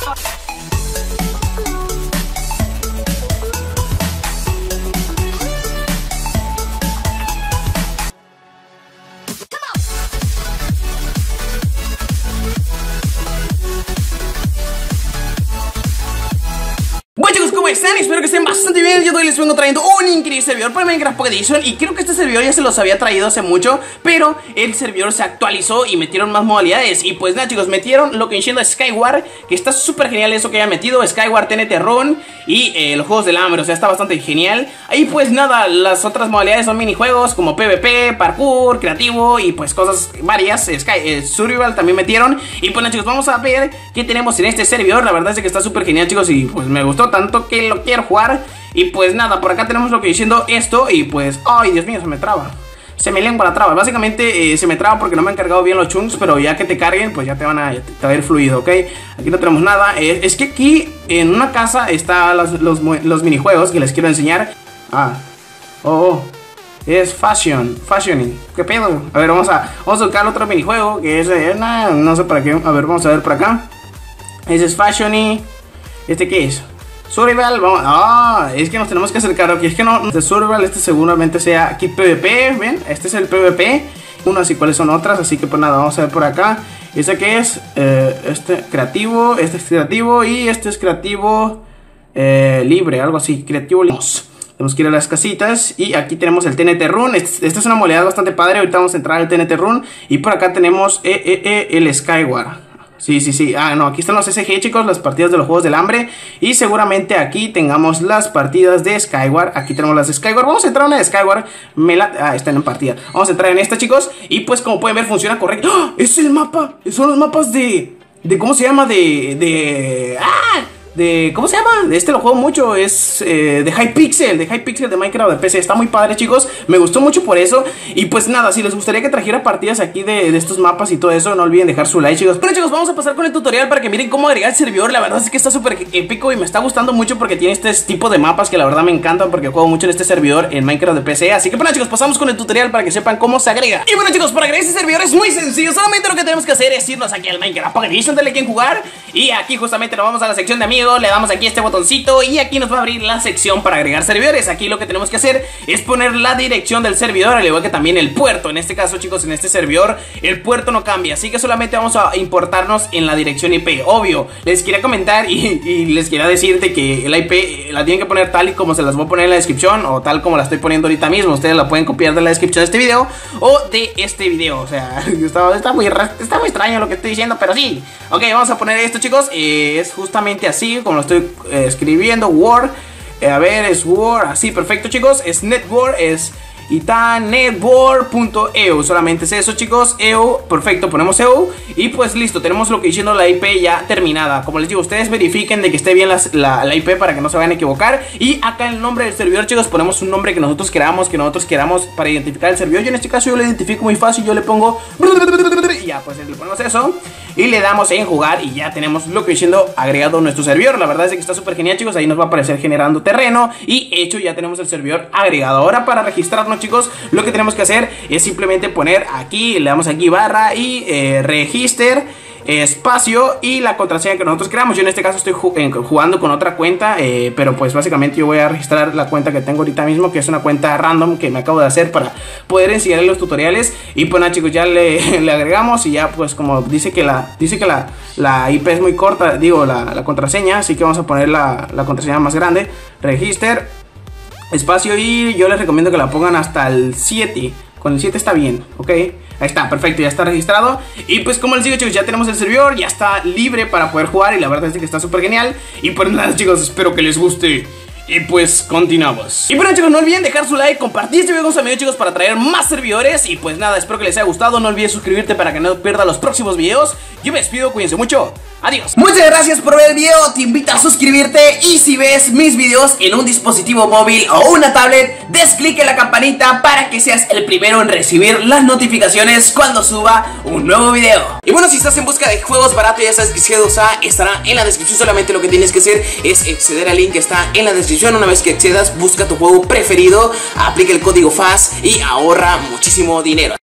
Bueno chicos, ¿cómo están? Espero que estén bastante bien. Yo hoy les vengo trayendo un increíble servidor para Minecraft Pocket Edition. Y creo que este servidor ya se los había traído hace mucho, pero el servidor se actualizó y metieron más modalidades. Y pues nada chicos, metieron lo que viene siendo Skyward, que está súper genial eso que haya metido. Skyward, TNT Run y los juegos del hambre, o sea, está bastante genial. Y pues nada, las otras modalidades son minijuegos como PvP, parkour, creativo y pues cosas varias. Survival también metieron. Y pues nada chicos, vamos a ver qué tenemos en este servidor. La verdad es que está súper genial chicos y pues me gustó tanto que lo quiero jugar. Y pues nada, por acá tenemos lo que diciendo esto. Y pues, ay Dios mío, se me traba. Se me lengua la traba. Básicamente se me traba porque no me han cargado bien los chunks. Pero ya que te carguen, pues ya te van a ir fluido, ¿ok? Aquí no tenemos nada. Es que aquí en una casa están los minijuegos que les quiero enseñar. Es fashioning. ¿Qué pedo? A ver, vamos a buscar otro minijuego que es, no sé para qué. A ver, vamos a ver por acá. Ese es fashioning. ¿Este qué es? Survival, vamos. Es que nos tenemos que acercar aquí. Es que no, este Survival, este seguramente sea aquí PvP. ¿Ven? Este es el PvP. Unas y cuáles son otras. Así que pues nada, vamos a ver por acá. ¿Este qué es? Este creativo. Este es creativo. Y este es creativo libre, algo así. Creativo libre. Tenemos que ir a las casitas. Y aquí tenemos el TNT Run. Esta es una modalidad bastante padre. Ahorita vamos a entrar al TNT Run. Y por acá tenemos el Skyward. Sí. No, aquí están los SG chicos, las partidas de los juegos del hambre. Y seguramente aquí tengamos las partidas de Skyward. Aquí tenemos las de Skyward. Vamos a entrar a una de Skyward. Están en partida. Vamos a entrar en esta chicos. Y pues como pueden ver funciona correcto. ¡Oh! Es el mapa. Son los mapas de ¿cómo se llama? ¿Cómo se llama? De este lo juego mucho, es de Hypixel de Minecraft de PC. Está muy padre chicos, me gustó mucho por eso. Y pues nada, si les gustaría que trajera partidas aquí de estos mapas y todo eso, no olviden dejar su like chicos. Bueno chicos, vamos a pasar con el tutorial para que miren cómo agregar el servidor. La verdad es que está súper épico y me está gustando mucho porque tiene este tipo de mapas que la verdad me encantan, porque juego mucho en este servidor en Minecraft de PC. Así que bueno chicos, pasamos con el tutorial para que sepan cómo se agrega. Y bueno chicos, para agregar este servidor es muy sencillo. Solamente lo que tenemos que hacer es irnos aquí al Minecraft Pocket Edition, darle aquí en jugar. Y aquí justamente nos vamos a la sección de amigos. Le damos aquí este botoncito y aquí nos va a abrir la sección para agregar servidores. Aquí lo que tenemos que hacer es poner la dirección del servidor, al igual que también el puerto. En este caso chicos, en este servidor el puerto no cambia, así que solamente vamos a importarnos en la dirección IP. Obvio, les quería comentar y les quería decirte que la IP la tienen que poner tal y como se las voy a poner en la descripción, o tal como la estoy poniendo ahorita mismo. Ustedes la pueden copiar de la descripción de este video o de este video. O sea, está muy extraño lo que estoy diciendo, pero sí. Ok, vamos a poner esto chicos. Es justamente así como lo estoy escribiendo. Word, a ver, es Word, así, perfecto chicos. Es network, es itanetwork.eu, solamente es eso chicos, EU, perfecto, ponemos EU. Y pues listo, tenemos lo que diciendo la IP ya terminada. Como les digo, ustedes verifiquen de que esté bien la IP para que no se vayan a equivocar. Y acá en el nombre del servidor chicos, ponemos un nombre que nosotros queramos para identificar el servidor. Yo en este caso yo lo identifico muy fácil, yo le pongo y ya, pues le ponemos eso y le damos en jugar y ya tenemos lo que diciendo agregado a nuestro servidor. La verdad es que está súper genial chicos, ahí nos va a aparecer generando terreno y hecho ya tenemos el servidor agregado. Ahora para registrarnos chicos, lo que tenemos que hacer es simplemente poner aquí, le damos aquí barra y register espacio y la contraseña que nosotros creamos. Yo en este caso estoy jugando con otra cuenta, pero pues básicamente yo voy a registrar la cuenta que tengo ahorita mismo, que es una cuenta random que me acabo de hacer para poder enseñarles los tutoriales. Y pues nada chicos, ya le agregamos y ya pues como dice que la IP es muy corta, digo la contraseña, así que vamos a poner la contraseña más grande, register espacio, y yo les recomiendo que la pongan hasta el 7. Con el 7 está bien, ¿ok? Ahí está, perfecto, ya está registrado. Y pues como les digo chicos, ya tenemos el servidor, ya está libre para poder jugar. Y la verdad es que está súper genial. Y pues nada chicos, espero que les guste. Y pues continuamos. Y bueno chicos, no olviden dejar su like, compartir este video con sus amigos chicos para traer más servidores. Y pues nada, espero que les haya gustado. No olvides suscribirte para que no pierdas los próximos videos. Yo me despido, cuídense mucho. Adiós. Muchas gracias por ver el video, te invito a suscribirte. Y si ves mis videos en un dispositivo móvil o una tablet, des clic en la campanita para que seas el primero en recibir las notificaciones cuando suba un nuevo video. Y bueno, si estás en busca de juegos baratos, ya sabes que G2A estará en la descripción. Solamente lo que tienes que hacer es acceder al link que está en la descripción. Una vez que accedas, busca tu juego preferido, aplica el código FAS y ahorra muchísimo dinero.